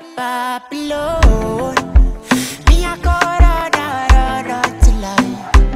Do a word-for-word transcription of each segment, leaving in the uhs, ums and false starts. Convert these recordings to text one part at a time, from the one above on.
Babylon. Me a go run, run, run till I.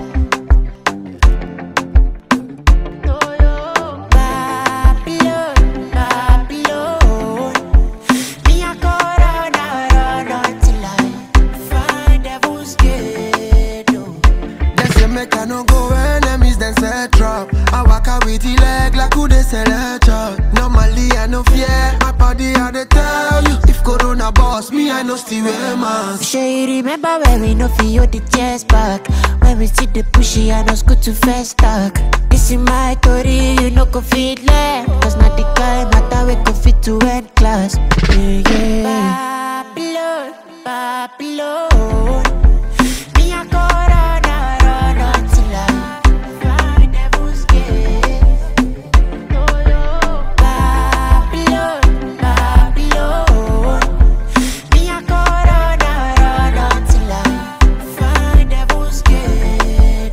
No, no. Babylon, Babylon. Me a go run, run, run till I find devil's gate. They say make I no go enemies, then set trap. I walk out with the leg like who they sell a chop. Normally I no fear, my body I dey tell you. If Corona boss me, I no still wear mask. Sure you remember when we no feel the chest back. When we see the pushy, I know it's good to first stack. This is my story, you know go fit left. Cause not the guy matter we go fit to end class. Yeah, yeah. Babylon, Babylon. Me a go run, run, run till I find devil's gate. No, no. Babylon, Babylon. Me a go run, run, run till I find devil's gate.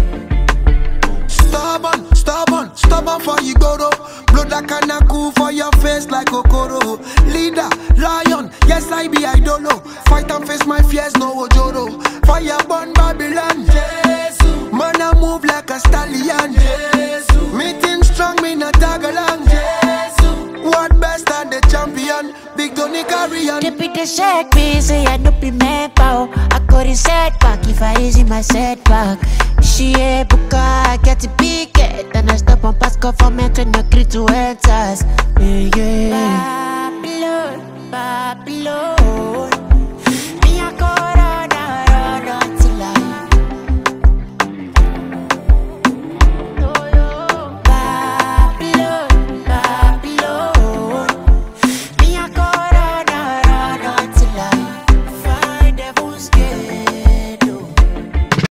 Stubborn, stubborn, stubborn for you go though. Blood that kinda cool for your face like Okoro. Leader, lion, yes I be idolo. Fight and face my fears, no ojoro. Fire burn Babylon, Jesus. Man I move like a stallion, Jesus. Meeting strong, me not tag along, Jesus. What best and the champion, big Tony Carrion. They be the shake me, say I no be man pow. I got it set back if I easy my setback. She a buka, get it big, then I stop on pass government when I agree to enter. Yeah, yeah.